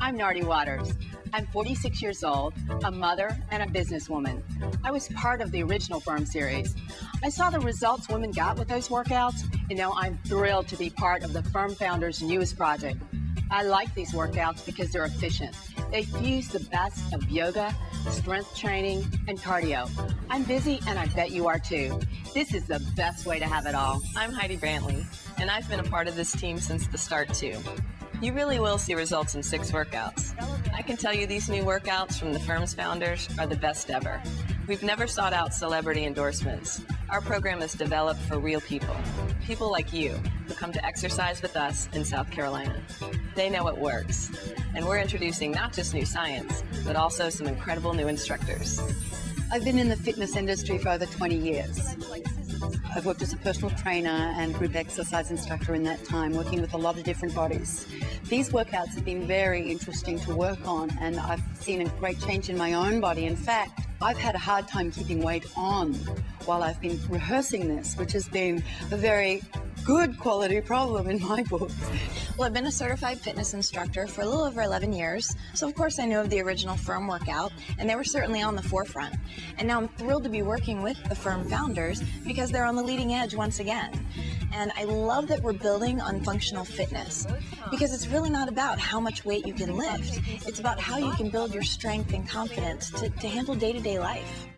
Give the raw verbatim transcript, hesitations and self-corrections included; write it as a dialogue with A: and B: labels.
A: I'm Nardi Waters. I'm forty-six years old, a mother, and a businesswoman. I was part of the original Firm series. I saw the results women got with those workouts, and now I'm thrilled to be part of the Firm Founders' newest project. I like these workouts because they're efficient. They fuse the best of yoga, strength training, and cardio. I'm busy, and I bet you are too. This is the best way to have it all.
B: I'm Heidi Brantley, and I've been a part of this team since the start too. You really will see results in six workouts. I can tell you these new workouts from the Firm's founders are the best ever. We've never sought out celebrity endorsements. Our program is developed for real people, people like you who come to exercise with us in South Carolina. They know it works, and we're introducing not just new science, but also some incredible new instructors.
C: I've been in the fitness industry for over twenty years. I've worked as a personal trainer and group exercise instructor in that time, working with a lot of different bodies. These workouts have been very interesting to work on, and I've seen a great change in my own body. In fact, I've had a hard time keeping weight on while I've been rehearsing this, which has been a very good quality problem in my book.
D: Well, I've been a certified fitness instructor for a little over eleven years, so of course I know of the original Firm workout, and they were certainly on the forefront. And now I'm thrilled to be working with the Firm founders because they're on the leading edge once again. And I love that we're building on functional fitness because it's really not about how much weight you can lift. It's about how you can build your strength and confidence to, to handle day-to-day life.